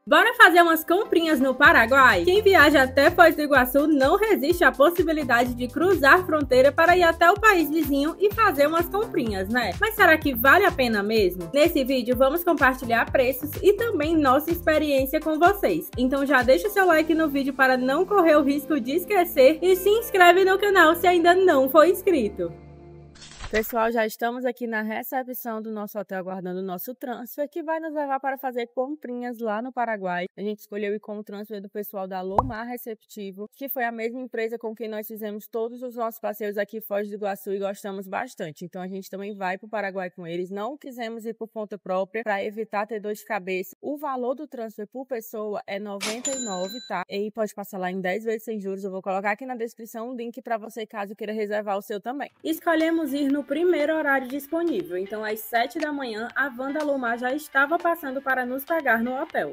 Bora fazer umas comprinhas no Paraguai? Quem viaja até Foz do Iguaçu não resiste à possibilidade de cruzar a fronteira para ir até o país vizinho e fazer umas comprinhas, né? Mas será que vale a pena mesmo? Nesse vídeo vamos compartilhar preços e também nossa experiência com vocês. Então já deixa seu like no vídeo para não correr o risco de esquecer e se inscreve no canal se ainda não for inscrito. Pessoal, já estamos aqui na recepção do nosso hotel aguardando o nosso transfer, que vai nos levar para fazer comprinhas lá no Paraguai. A gente escolheu ir com o transfer do pessoal da Lomar Receptivo, que foi a mesma empresa com quem nós fizemos todos os nossos passeios aqui em Foz do Iguaçu e gostamos bastante. Então a gente também vai para o Paraguai com eles. Não quisemos ir por conta própria para evitar ter dor de cabeça. O valor do transfer por pessoa é R$ 99, tá? E pode passar lá em 10 vezes sem juros. Eu vou colocar aqui na descrição um link para você caso queira reservar o seu também. Escolhemos ir no primeiro horário disponível, então às 7 da manhã a van da Lomar já estava passando para nos pegar no hotel.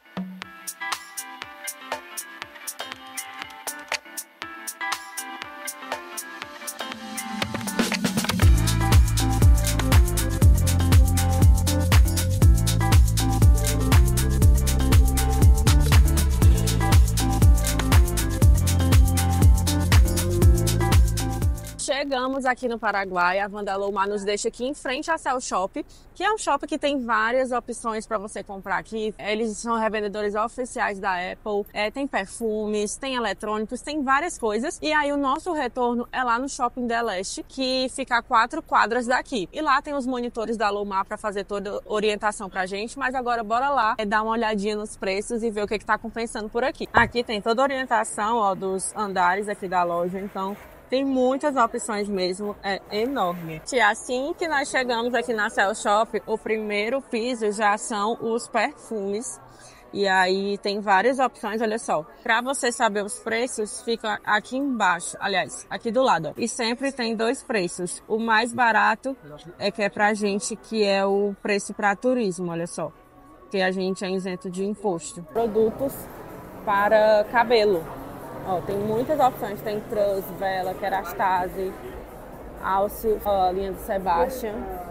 Chegamos aqui no Paraguai, a van da Lomar nos deixa aqui em frente à Cell Shop, que é um shopping que tem várias opções para você comprar aqui. Eles são revendedores oficiais da Apple, tem perfumes, tem eletrônicos, tem várias coisas. E aí o nosso retorno é lá no Shopping Del Este, que fica a 4 quadras daqui. E lá tem os monitores da Lomar para fazer toda a orientação pra gente, mas agora bora lá dar uma olhadinha nos preços e ver o que tá compensando por aqui. Aqui tem toda a orientação, ó, dos andares aqui da loja, então tem muitas opções mesmo, é enorme. E assim que nós chegamos aqui na Cell Shop, o primeiro piso já são os perfumes. E aí tem várias opções, olha só. Para você saber os preços, fica aqui embaixo, aliás, aqui do lado. E sempre tem dois preços. O mais barato é que é pra gente, que é o preço para turismo, olha só. Que a gente é isento de imposto. Produtos para cabelo. Ó, tem muitas opções, tem Trans, Vela, Kerastase, Alce, a linha do Sebastian,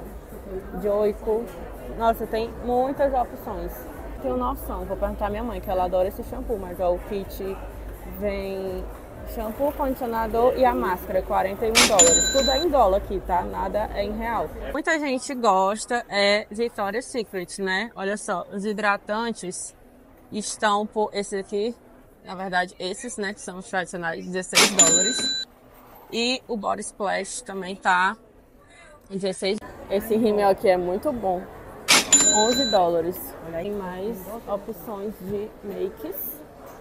Joico. Nossa, tem muitas opções. Tenho noção, vou perguntar à minha mãe, que ela adora esse shampoo, mas ó, o kit vem shampoo, condicionador e a máscara, $41. Tudo é em dólar aqui, tá? Nada é em real. Muita gente gosta, Victoria's Secret, né? Olha só, os hidratantes estão por esse aqui. Na verdade, esses, né, que são os tradicionais, $16. E o Body Splash também tá em 16. Esse rímel aqui é muito bom. $11. Tem mais opções de makes.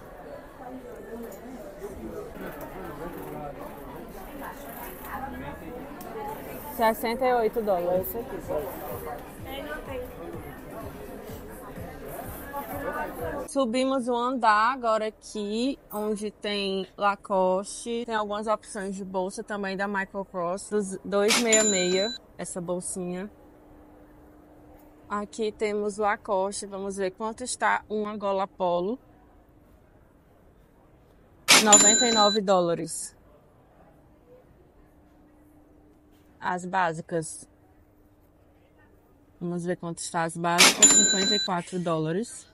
$68. Esse aqui, Subimos o andar agora aqui, onde tem Lacoste, tem algumas opções de bolsa também da Michael Kors, dos 266, essa bolsinha. Aqui temos Lacoste, vamos ver quanto está uma gola polo. $99. As básicas. Vamos ver quanto está as básicas, $54.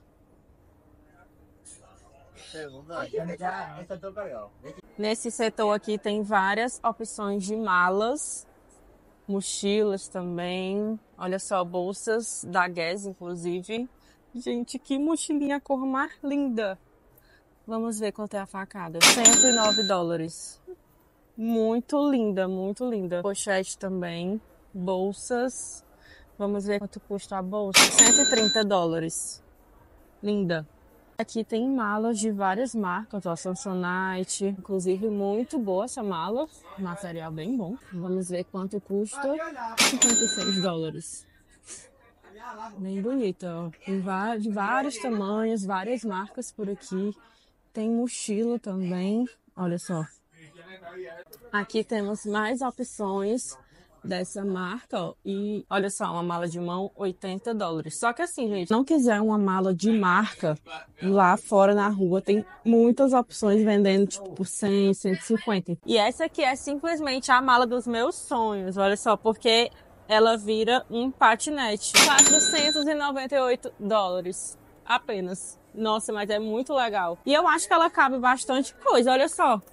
Nesse setor aqui tem várias opções de malas, mochilas também. Olha só, bolsas da Guess, inclusive. Gente, que mochilinha cor mais linda. Vamos ver quanto é a facada. $109. Muito linda, muito linda. Pochete também, bolsas. Vamos ver quanto custa a bolsa. $130. Linda. Aqui tem malas de várias marcas, ó, Samsonite, inclusive muito boa essa mala, material bem bom. Vamos ver quanto custa, $56. Bem bonita, ó. Tem de vários tamanhos, várias marcas por aqui. Tem mochila também, olha só. Aqui temos mais opções dessa marca, ó, e olha só, uma mala de mão, $80. Só que assim, gente, não quiser uma mala de marca, lá fora na rua tem muitas opções vendendo tipo por 100, 150. E essa aqui é simplesmente a mala dos meus sonhos, olha só, porque ela vira um patinete. $498 apenas. Nossa, mas é muito legal. E eu acho que ela cabe bastante coisa, olha só.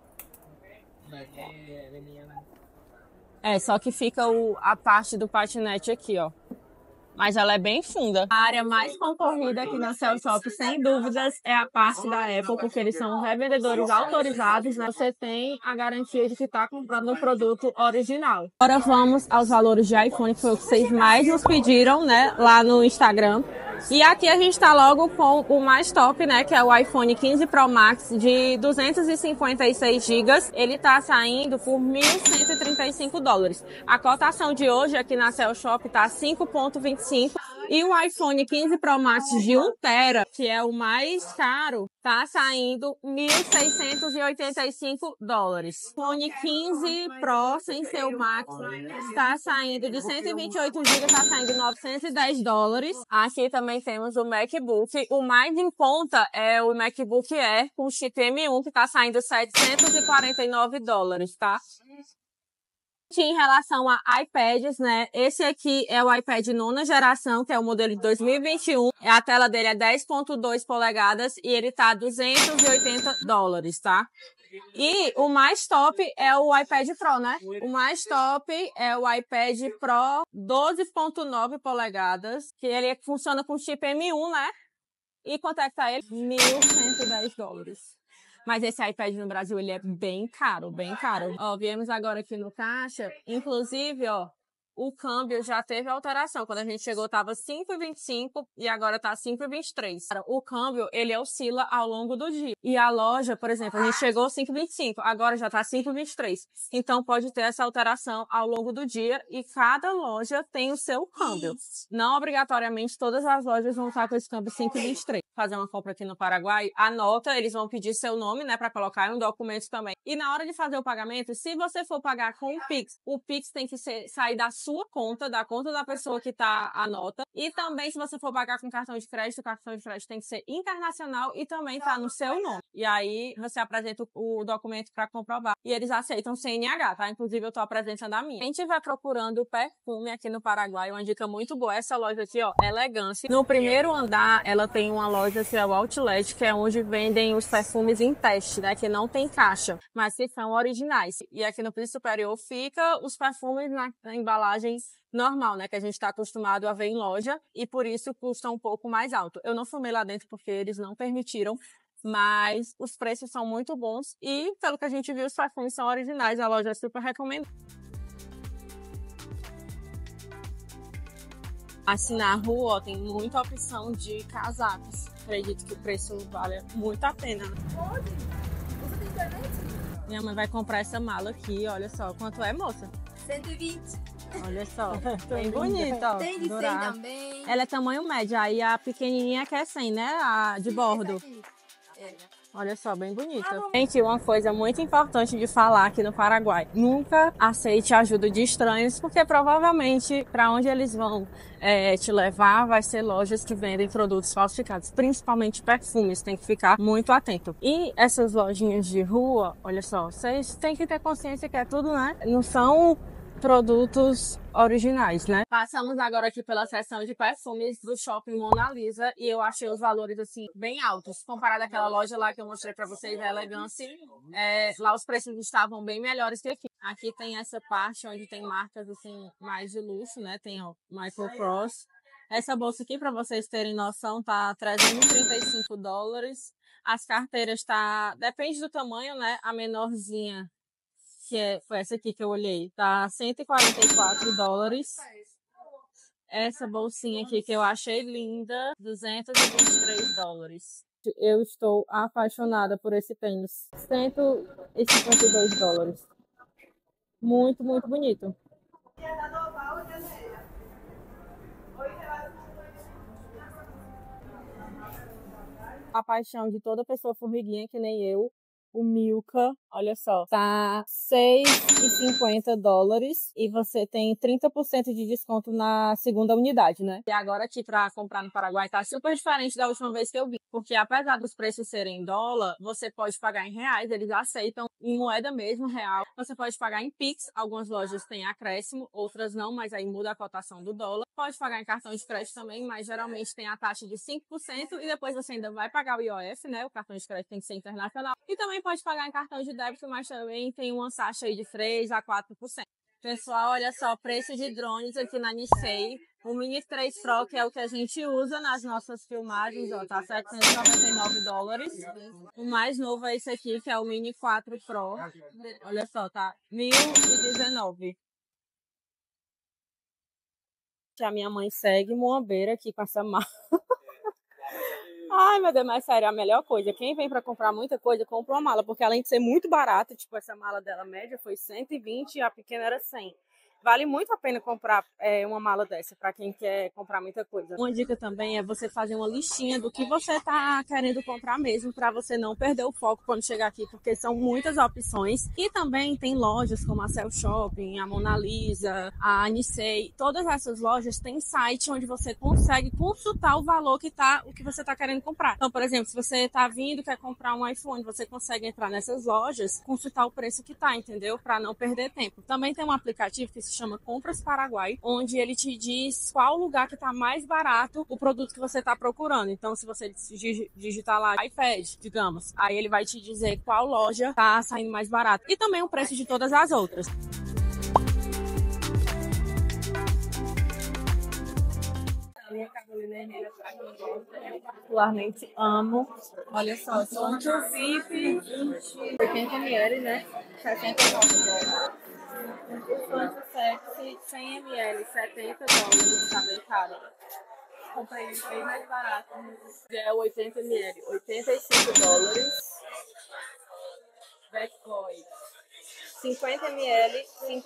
É, só que fica a parte do patinete aqui, ó. Mas ela é bem funda. A área mais concorrida aqui na Cell Shop, sem dúvidas, é a parte da Apple, porque eles são revendedores autorizados, né? Você tem a garantia de que está comprando um produto original. Agora vamos aos valores de iPhone, que foi o que vocês mais nos pediram, né? Lá no Instagram. E aqui a gente está logo com o mais top, né? Que é o iPhone 15 Pro Max de 256 GB. Ele está saindo por $1.135. A cotação de hoje aqui na Cell Shop está 5,25. E o iPhone 15 Pro Max de 1 TB, que é o mais caro, tá saindo $1.685. iPhone 15 Pro, sem ser o Max, está saindo de 128 GB, está saindo $910. Aqui também temos o MacBook. O mais em conta é o MacBook Air com chip M1, que está saindo $749, tá? Em relação a iPads, né? Esse aqui é o iPad nona geração, que é o modelo de 2021. A tela dele é 10,2 polegadas e ele tá $280, tá? E o mais top é o iPad Pro, né? O mais top é o iPad Pro 12,9 polegadas, que ele funciona com chip M1, né? E quanto é que tá ele? $1.110. Mas esse iPad no Brasil, ele é bem caro, bem caro. Ó, viemos agora aqui no caixa. Inclusive, ó, o câmbio já teve alteração. Quando a gente chegou, tava 5,25 e agora tá 5,23. O câmbio, ele oscila ao longo do dia. E a loja, por exemplo, a gente chegou 5,25, agora já tá 5,23. Então, pode ter essa alteração ao longo do dia e cada loja tem o seu câmbio. Não obrigatoriamente todas as lojas vão estar com esse câmbio 5,23. Fazer uma compra aqui no Paraguai, anota, eles vão pedir seu nome, né, para colocar em um documento também. E na hora de fazer o pagamento, se você for pagar com o Pix tem que sair da sua conta, da conta da pessoa que tá a nota. E também, se você for pagar com cartão de crédito, o cartão de crédito tem que ser internacional e também tá no seu nome. E aí, você apresenta o documento para comprovar. E eles aceitam CNH, tá? Inclusive, eu tô apresentando a minha. Quem estiver procurando perfume aqui no Paraguai, uma dica muito boa, essa loja aqui, ó, Elegância. No primeiro andar, ela tem uma loja que é o Outlet, que é onde vendem os perfumes em teste, né? Que não tem caixa, mas que são originais. E aqui no piso superior fica os perfumes na embalagem normal, né? Que a gente está acostumado a ver em loja e por isso custa um pouco mais alto. Eu não fumei lá dentro porque eles não permitiram, mas os preços são muito bons e, pelo que a gente viu, os perfumes são originais. A loja é super recomendada. Assim, na rua, ó, tem muita opção de casacos. Acredito que o preço vale muito a pena. Pode. Você tem internet? Minha mãe vai comprar essa mala aqui, olha só. Quanto é, moça? 120. Olha só, bem bonita, ó. Tem de 100 dourada. também. Ela é tamanho médio, aí a pequenininha que é 100, né? A de bordo. Olha só, bem bonita. Gente, uma coisa muito importante de falar aqui no Paraguai. Nunca aceite a ajuda de estranhos, porque provavelmente para onde eles vão te levar vai ser lojas que vendem produtos falsificados, principalmente perfumes. Tem que ficar muito atento. E essas lojinhas de rua, olha só, vocês têm que ter consciência que é tudo, né? Não são produtos originais, né? Passamos agora aqui pela seção de perfumes do Shopping Mona Lisa e eu achei os valores, assim, bem altos. Comparado àquela loja lá que eu mostrei pra vocês, a Elegância, lá os preços estavam bem melhores que aqui. Aqui tem essa parte onde tem marcas, assim, mais de luxo, né? Tem, ó, Michael Kors. Essa bolsa aqui, pra vocês terem noção, tá $335. As carteiras depende do tamanho, né? A menorzinha, foi essa aqui que eu olhei, tá $144. Essa bolsinha aqui que eu achei linda, $223. Eu estou apaixonada por esse tênis, $152. Muito, muito bonito. A paixão de toda pessoa formiguinha, que nem eu, O Milka, olha só, tá $6,50 e você tem 30% de desconto na segunda unidade, né? E agora aqui pra comprar no Paraguai tá super diferente da última vez que eu vi, porque apesar dos preços serem em dólar, você pode pagar em reais, eles aceitam em moeda mesmo, real. Você pode pagar em Pix, algumas lojas têm acréscimo, outras não, mas aí muda a cotação do dólar. Pode pagar em cartão de crédito também, mas geralmente tem a taxa de 5% e depois você ainda vai pagar o IOF, né? O cartão de crédito tem que ser internacional. E também pode pagar em cartão de débito, mas também tem uma taxa aí de 3 a 4%. Pessoal, olha só, preço de drones aqui na Nissei. O Mini 3 Pro, que é o que a gente usa nas nossas filmagens, ó, tá $799. O mais novo é esse aqui, que é o Mini 4 Pro. Olha só, tá $1.019. A minha mãe segue Moambeira aqui com essa mala. Ai, meu Deus, mas sério, a melhor coisa. Quem vem pra comprar muita coisa, compra uma mala. Porque além de ser muito barata, tipo, essa mala dela média foi 120 e a pequena era 100. Vale muito a pena comprar uma mala dessa para quem quer comprar muita coisa. Uma dica também é você fazer uma listinha do que você tá querendo comprar mesmo, para você não perder o foco quando chegar aqui, porque são muitas opções. E também tem lojas como a Cell Shopping, a Mona Lisa, a Anissei. Todas essas lojas têm site onde você consegue consultar o valor o que você tá querendo comprar. Então, por exemplo, se você tá vindo, quer comprar um iPhone, você consegue entrar nessas lojas, consultar o preço que tá, entendeu? Para não perder tempo. Também tem um aplicativo que se chama Compras Paraguai, onde ele te diz qual lugar que tá mais barato o produto que você tá procurando. Então, se você digitar lá iPad, digamos, aí ele vai te dizer qual loja tá saindo mais barato. E também o preço de todas as outras. A minha Carolina Herrera, eu particularmente amo. Olha só, Sancho VIP 80 ml, né? $69. O Sancho Sexy 100 ml, $70, tá bem caro. Comprei bem mais barato. É 80 ml, $85. Bad Boy 50 ml,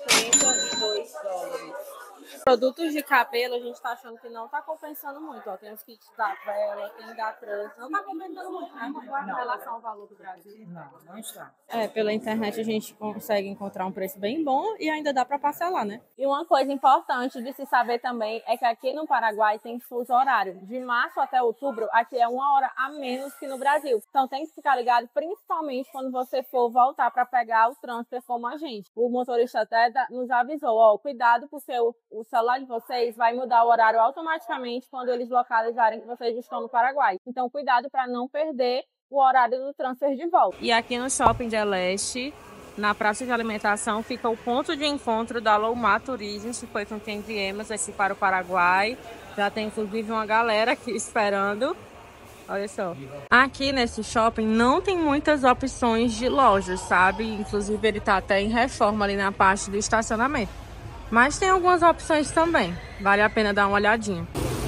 $52. Produtos de cabelo, a gente tá achando que não tá compensando muito, ó. Tem os kits da Vela, tem da Trans. Não tá compensando muito, né? Em relação ao valor do Brasil. Não está. Pela internet a gente consegue encontrar um preço bem bom e ainda dá para parcelar, né? E uma coisa importante de se saber também é que aqui no Paraguai tem fuso horário. De março até outubro, aqui é 1 hora a menos que no Brasil. Então tem que ficar ligado, principalmente quando você for voltar para pegar o transfer como a gente. O motorista até nos avisou, ó, cuidado porque o celular de vocês vai mudar o horário automaticamente quando eles localizarem que vocês estão no Paraguai. Então cuidado para não perder o horário do transfer de volta. E aqui no Shopping de Leste, na praça de alimentação, fica o ponto de encontro da Loumar Turismo, que foi com quem viemos aqui para o Paraguai. Já tem inclusive uma galera aqui esperando. Olha só. Aqui nesse shopping não tem muitas opções de lojas, sabe? Inclusive ele tá até em reforma ali na parte do estacionamento. Mas tem algumas opções também. Vale a pena dar uma olhadinha.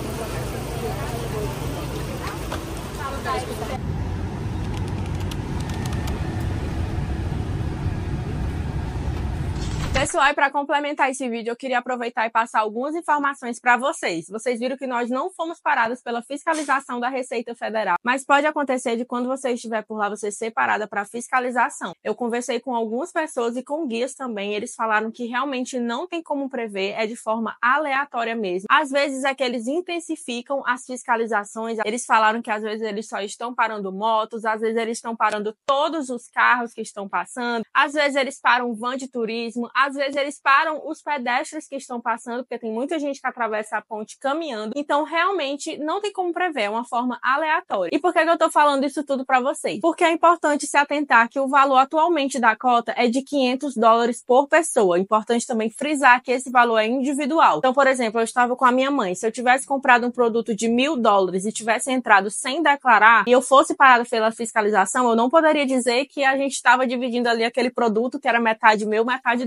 Pessoal, e para complementar esse vídeo, eu queria aproveitar e passar algumas informações para vocês. Vocês viram que nós não fomos parados pela fiscalização da Receita Federal, mas pode acontecer de quando você estiver por lá, você ser parada para fiscalização. Eu conversei com algumas pessoas e com guias também, eles falaram que realmente não tem como prever, é de forma aleatória mesmo. Às vezes é que eles intensificam as fiscalizações, eles falaram que às vezes eles só estão parando motos, às vezes eles estão parando todos os carros que estão passando, às vezes eles param van de turismo, às vezes eles param os pedestres que estão passando, porque tem muita gente que atravessa a ponte caminhando. Então, realmente, não tem como prever, é uma forma aleatória. E por que eu tô falando isso tudo pra vocês? Porque é importante se atentar que o valor atualmente da cota é de $500 por pessoa. É importante também frisar que esse valor é individual. Então, por exemplo, eu estava com a minha mãe. Se eu tivesse comprado um produto de $1.000 e tivesse entrado sem declarar, e eu fosse parada pela fiscalização, eu não poderia dizer que a gente estava dividindo ali aquele produto que era metade meu, metade dela. É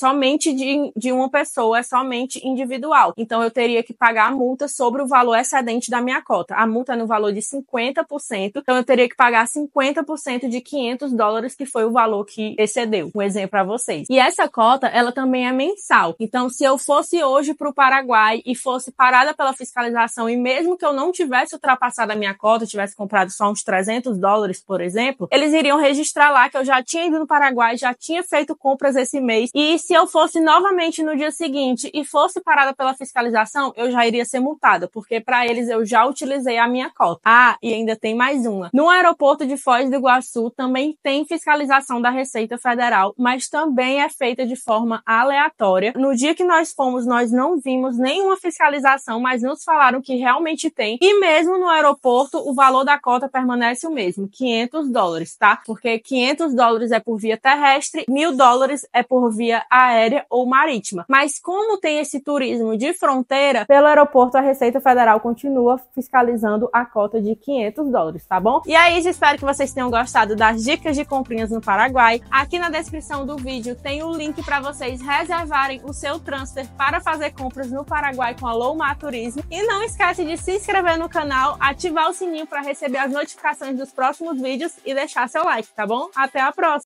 somente de uma pessoa, é somente individual. Então, eu teria que pagar a multa sobre o valor excedente da minha cota. A multa é no valor de 50%, então eu teria que pagar 50% de $500, que foi o valor que excedeu. Um exemplo para vocês. E essa cota, ela também é mensal. Então, se eu fosse hoje para o Paraguai e fosse parada pela fiscalização, e mesmo que eu não tivesse ultrapassado a minha cota, tivesse comprado só uns $300, por exemplo, eles iriam registrar lá que eu já tinha ido no Paraguai, já tinha feito compras esse mês, e se eu fosse novamente no dia seguinte e fosse parada pela fiscalização, eu já iria ser multada, porque para eles eu já utilizei a minha cota. Ah, e ainda tem mais uma. No aeroporto de Foz do Iguaçu também tem fiscalização da Receita Federal, mas também é feita de forma aleatória. No dia que nós fomos, nós não vimos nenhuma fiscalização, mas nos falaram que realmente tem. E mesmo no aeroporto, o valor da cota permanece o mesmo, $500, tá? Porque $500 é por via terrestre, $1.000 é por via aérea ou marítima. Mas como tem esse turismo de fronteira, pelo aeroporto a Receita Federal continua fiscalizando a cota de $500, tá bom? E aí, espero que vocês tenham gostado das dicas de comprinhas no Paraguai. Aqui na descrição do vídeo tem o link para vocês reservarem o seu transfer para fazer compras no Paraguai com a Lowmar Turismo. E não esquece de se inscrever no canal, ativar o sininho para receber as notificações dos próximos vídeos e deixar seu like, tá bom? Até a próxima!